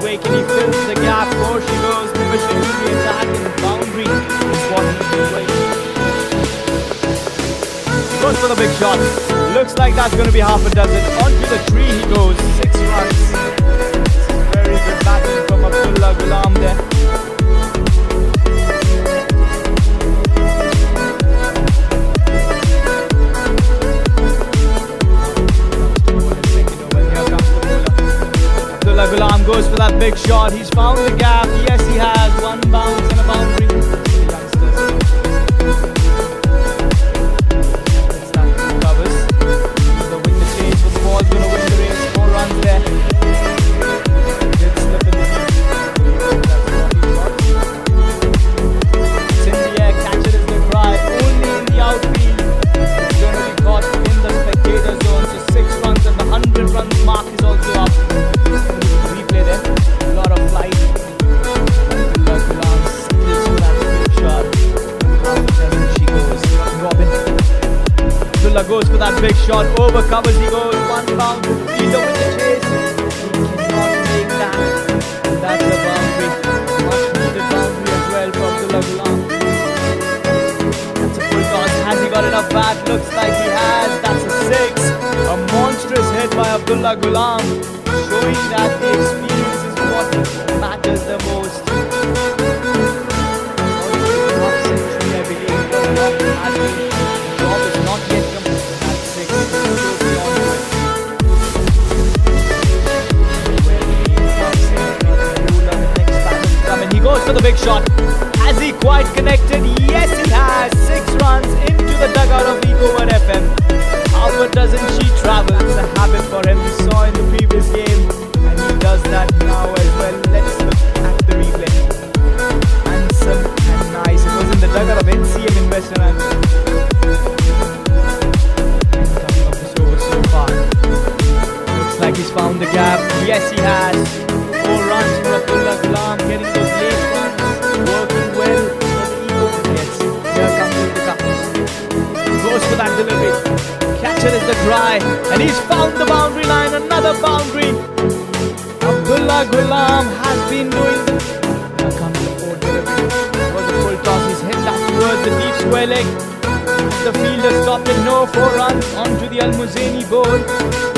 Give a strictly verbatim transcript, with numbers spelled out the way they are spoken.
way. Can he fill the gap? Four she goes. Pushing to the attack and boundary is what he's waiting. Goes for the big shot. Looks like that's going to be half a dozen. Onto the tree he goes. Six runs. Very good batting from Abdullah Ghulam there. Abdullah Ghulam goes for that big shot. He's found the gap. Yes, he has. One bounce and a boundary. Goes for that big shot, over covers he goes, one bound, either with the chase, he cannot make that, and that's a boundary, much needed boundary as well for Abdullah Ghulam. That's a full toss, has he got enough bat? Looks like he has, that's a six, a monstrous hit by Abdullah Ghulam, showing that the experience is what matters the most. Goes for the big shot. Has he quite connected? Yes, he has. Six runs into the dugout of Kuwait F M. How doesn't she travel? It's a habit for him. We saw in the previous game, and he does that now as well. Let's look at the replay. Handsome and nice. It was in the dugout of N C M in Western Angle. Coming up this over so far. Looks like he's found the gap. Yes, he has. Four runs for Abdullah Ghulam, getting those late runs, working well for the ego gets. Here comes the cup. Goes for that delivery. Catcher is the try, and he's found the boundary line. Another boundary. Abdullah Ghulam has been doing the. Here comes the fourth delivery. It was a full toss. He's hit that towards the deep square leg. The fielder stopped it. No, four runs onto the Al Muzaini board.